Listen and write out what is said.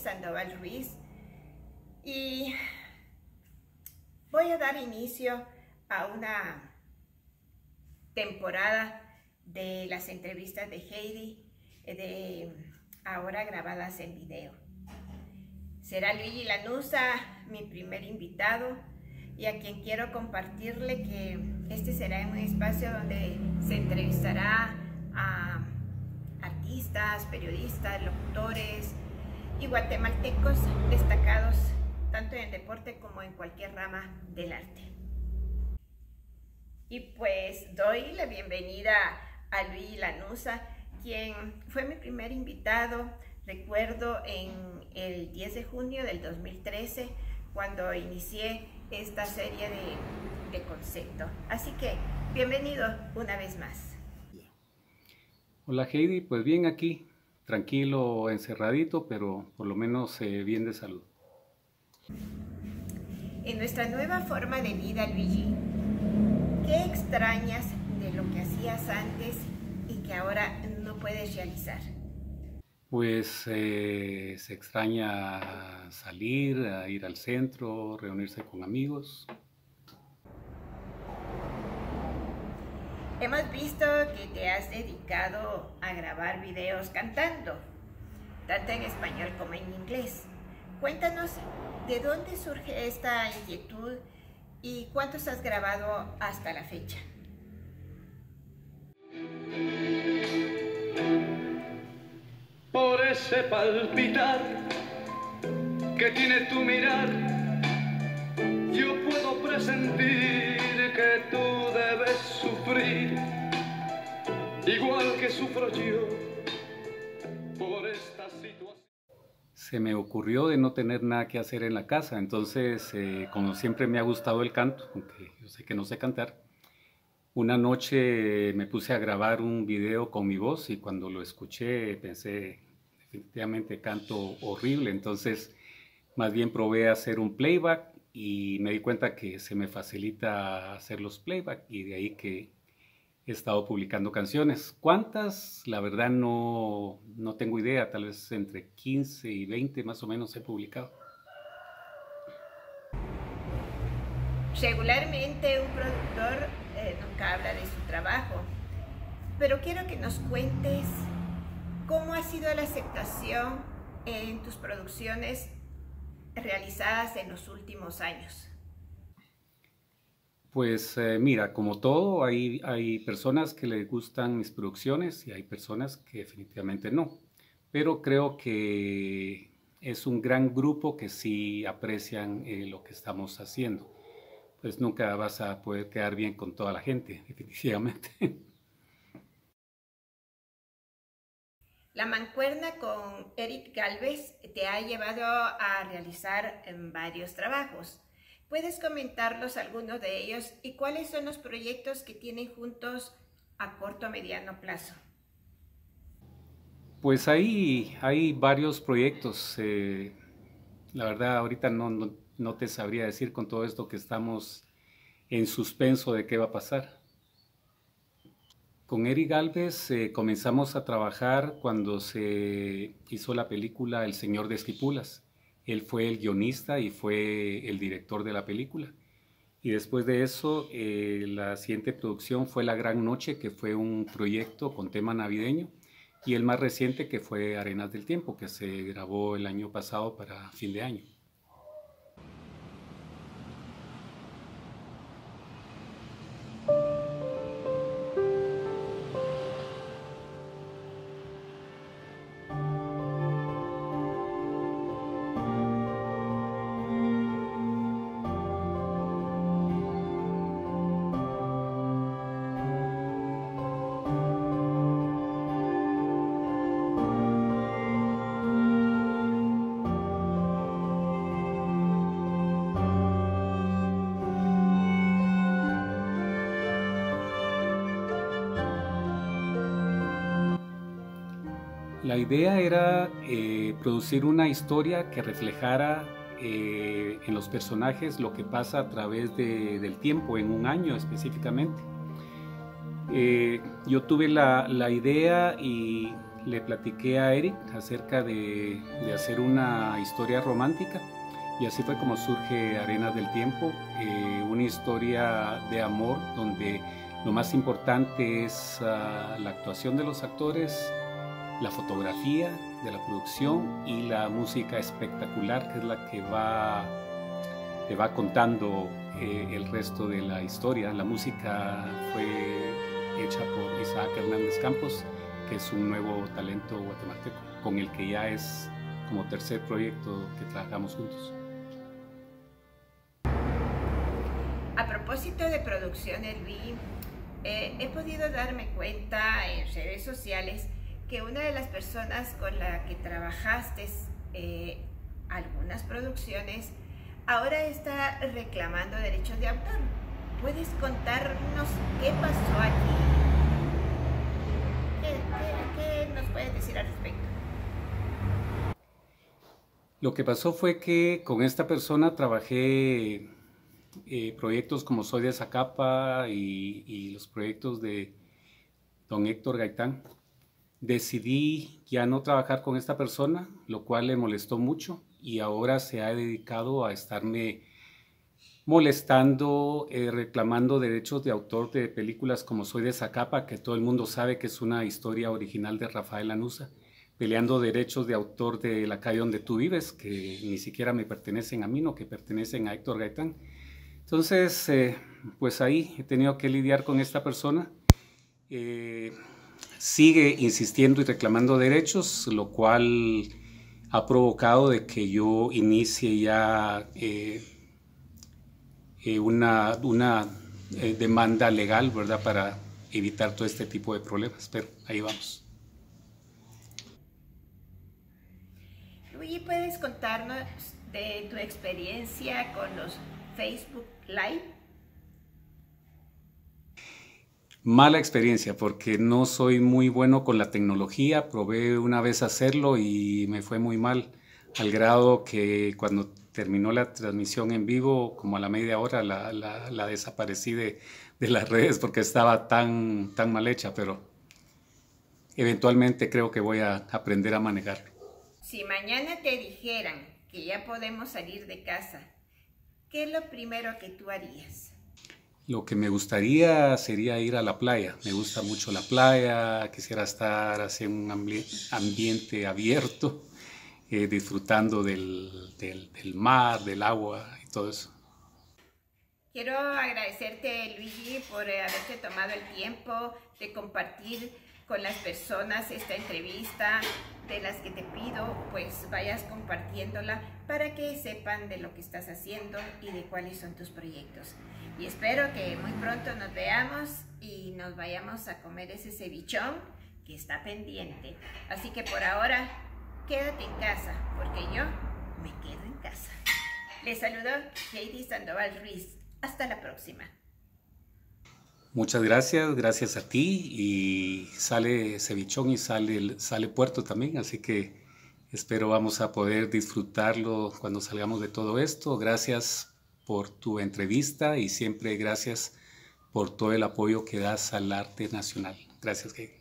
Sandoval Ruiz y voy a dar inicio a una temporada de las entrevistas de Heidi, ahora grabadas en video. Será Luigi Lanuza mi primer invitado y a quien quiero compartirle que este será un espacio donde se entrevistará a artistas, periodistas, locutores y guatemaltecos destacados tanto en el deporte como en cualquier rama del arte. Y pues doy la bienvenida a Luigi Lanuza, quien fue mi primer invitado, recuerdo en el 10 de junio del 2013, cuando inicié esta serie de concepto. Así que bienvenido una vez más. Hola Heidi, pues bien aquí, tranquilo, encerradito, pero por lo menos bien de salud. En nuestra nueva forma de vida, Luigi, ¿qué extrañas de lo que hacías antes y que ahora no puedes realizar? Pues se extraña salir, a ir al centro, reunirse con amigos. Hemos visto que te has dedicado a grabar videos cantando, tanto en español como en inglés. Cuéntanos, ¿de dónde surge esta inquietud y cuántos has grabado hasta la fecha? Por ese palpitar que tiene tu mirar, yo puedo presentir que tú debes sufrir, igual que sufro yo por esta situación. Se me ocurrió de no tener nada que hacer en la casa, entonces como siempre me ha gustado el canto, aunque yo sé que no sé cantar, una noche me puse a grabar un video con mi voz y cuando lo escuché pensé, definitivamente canto horrible, entonces más bien probé a hacer un playback y me di cuenta que se me facilita hacer los playback y de ahí que he estado publicando canciones. ¿Cuántas? La verdad no tengo idea, tal vez entre 15 y 20 más o menos he publicado. Regularmente un productor nunca habla de su trabajo, pero quiero que nos cuentes cómo ha sido la aceptación en tus producciones realizadas en los últimos años. Pues mira, como todo, hay personas que les gustan mis producciones y hay personas que definitivamente no. Pero creo que es un gran grupo que sí aprecian lo que estamos haciendo. Pues nunca vas a poder quedar bien con toda la gente, definitivamente. La mancuerna con Eric Galvez te ha llevado a realizar varios trabajos. ¿Puedes comentarnos algunos de ellos y cuáles son los proyectos que tienen juntos a corto o mediano plazo? Pues hay varios proyectos. La verdad ahorita no te sabría decir con todo esto que estamos en suspenso de qué va a pasar. Con Eric Galvez comenzamos a trabajar cuando se hizo la película El Señor de Esquipulas. Él fue el guionista y fue el director de la película. Y después de eso, la siguiente producción fue La Gran Noche, que fue un proyecto con tema navideño. Y el más reciente que fue Arenas del Tiempo, que se grabó el año pasado para fin de año. La idea era producir una historia que reflejara en los personajes lo que pasa a través del tiempo, en un año específicamente. Yo tuve la idea y le platiqué a Eric acerca de hacer una historia romántica, y así fue como surge Arenas del Tiempo, una historia de amor donde lo más importante es la actuación de los actores, la fotografía de la producción y la música espectacular, que es la que va contando el resto de la historia. La música fue hecha por Isaac Hernández Campos, que es un nuevo talento guatemalteco, con el que ya es como tercer proyecto que trabajamos juntos. A propósito de producciones, Luis, he podido darme cuenta en redes sociales que una de las personas con la que trabajaste algunas producciones ahora está reclamando derechos de autor. ¿Puedes contarnos qué pasó aquí? ¿Qué nos puedes decir al respecto? Lo que pasó fue que con esta persona trabajé proyectos como Soy de Zacapa y los proyectos de don Héctor Gaitán. Decidí ya no trabajar con esta persona, lo cual le molestó mucho, y ahora se ha dedicado a estarme molestando, reclamando derechos de autor de películas como Soy de Zacapa, que todo el mundo sabe que es una historia original de Rafael Lanuza, peleando derechos de autor de La calle donde tú vives, que ni siquiera me pertenecen a mí, no, que pertenecen a Héctor Gaitán. Entonces, pues ahí he tenido que lidiar con esta persona. Sigue insistiendo y reclamando derechos, lo cual ha provocado de que yo inicie ya una demanda legal, ¿verdad?, para evitar todo este tipo de problemas, pero ahí vamos. Luigi, ¿puedes contarnos de tu experiencia con los Facebook Live? Mala experiencia, porque no soy muy bueno con la tecnología. Probé una vez hacerlo y me fue muy mal, al grado que cuando terminó la transmisión en vivo, como a la media hora, la desaparecí de las redes porque estaba tan mal hecha, pero eventualmente creo que voy a aprender a manejarlo. Si mañana te dijeran que ya podemos salir de casa, ¿qué es lo primero que tú harías? Lo que me gustaría sería ir a la playa. Me gusta mucho la playa, quisiera estar así en un ambiente abierto, disfrutando del mar, del agua y todo eso. Quiero agradecerte, Luigi, por haberte tomado el tiempo de compartir con las personas esta entrevista, de las que te pido pues vayas compartiéndola para que sepan de lo que estás haciendo y de cuáles son tus proyectos. Y espero que muy pronto nos veamos y nos vayamos a comer ese cevichón que está pendiente. Así que por ahora, quédate en casa, porque yo me quedo en casa. Les saludó Heidi Sandoval Ruiz. Hasta la próxima. Muchas gracias, gracias a ti, y sale cevichón y sale puerto también, así que espero vamos a poder disfrutarlo cuando salgamos de todo esto. Gracias por tu entrevista y siempre gracias por todo el apoyo que das al arte nacional. Gracias, Heidi.